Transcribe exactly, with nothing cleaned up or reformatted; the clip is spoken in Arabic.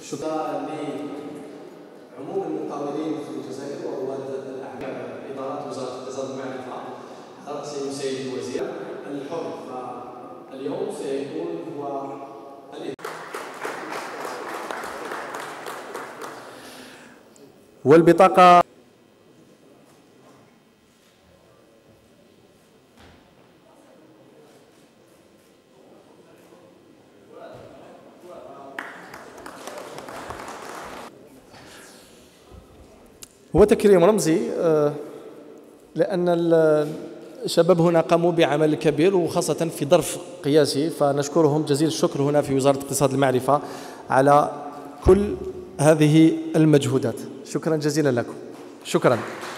شكرا لعموم المقاولين في الجزائر ورواد الاعمال ادارات وزاره الاقتصاد والمعرفه على راسهم السيد الوزير الحر. فاليوم سيكون هو والبطاقه هو تكريم رمزي، لأن الشباب هنا قاموا بعمل كبير وخاصة في ظرف قياسي، فنشكرهم جزيل الشكر هنا في وزارة الاقتصاد والمعرفة على كل هذه المجهودات. شكرا جزيلا لكم. شكرا.